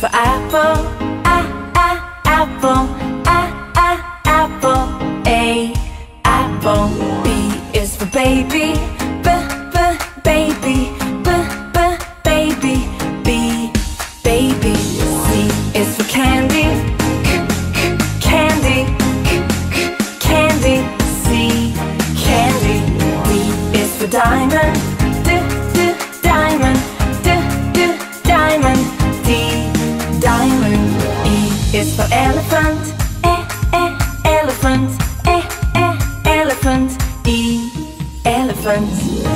for apple, apple, apple. A, apple. B is for baby, baby, baby. B, baby. C is for candy, candy, candy. C, candy. D is for diamond, diamond, diamond. D, diamond. E is for elephant, elephant, elephant. E, elephant.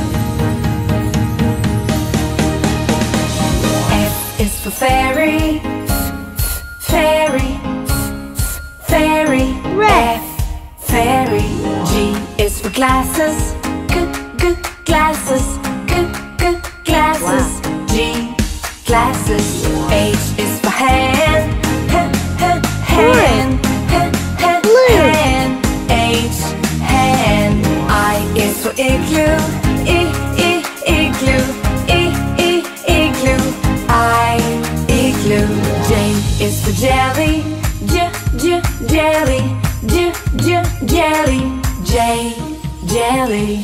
F is for fairy, fairy, fairy. Red. F, fairy. G is for glasses, glasses, glasses. G, glasses. H is for hand, hand, hand. H, hand. I is for igloo, igloo, igloo. I, igloo. J is for jelly, jelly, jelly. J, jelly.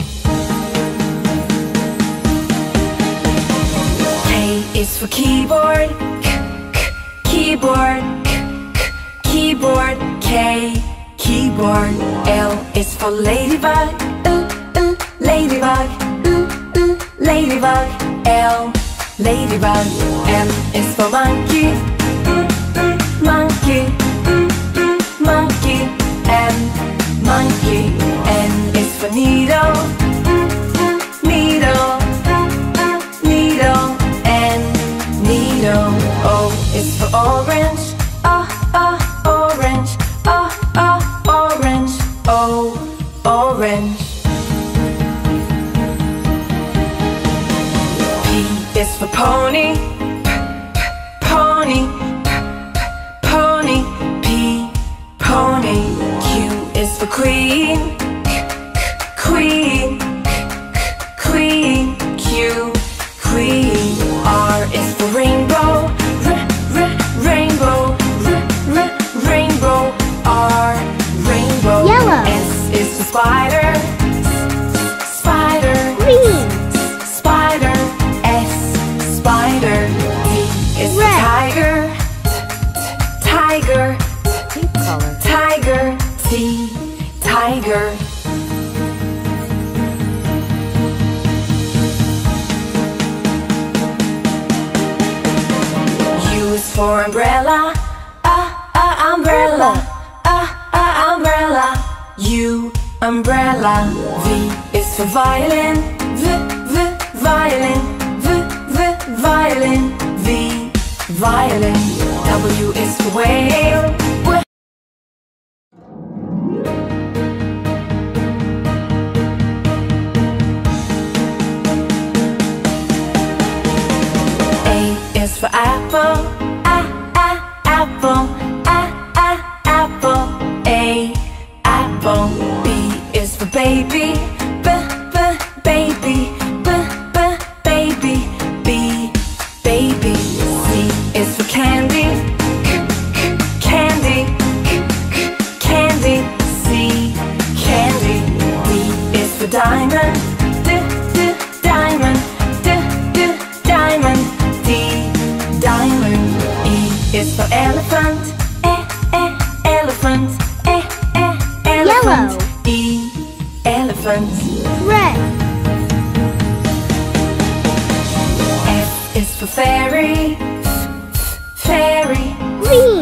K is for keyboard, keyboard, keyboard. K, keyboard. L is for ladybug, ladybug, ladybug. L, ladybug. M is for monkey, monkey, monkey. M, monkey. N is for needle, needle, needle. N, needle. O is for orange, orange, orange. O, orange. P is for pony, pony, pony. P, pony. Q is for queen, queen, queen. Q, queen. R is for rainbow, rainbow, rainbow. R, rainbow. Yellow. S is for spider, spider, Green. spider. S, spider. T is for Red. tiger, tiger, Pink color. tiger. T, tiger. U is for umbrella, umbrella, umbrella. U, umbrella. V is for violin, violin, violin. V, violin. W is for whale, is for apple, apple, apple. A, apple. B is for baby, baby, baby. B, baby. C is for candy, candy, candy. C, candy. D is for diamond, diamond, diamond. D, diamond. E is for elephant, elephant, elephant. Yellow. E, elephant. Red. F is for fairy, fairy. Green.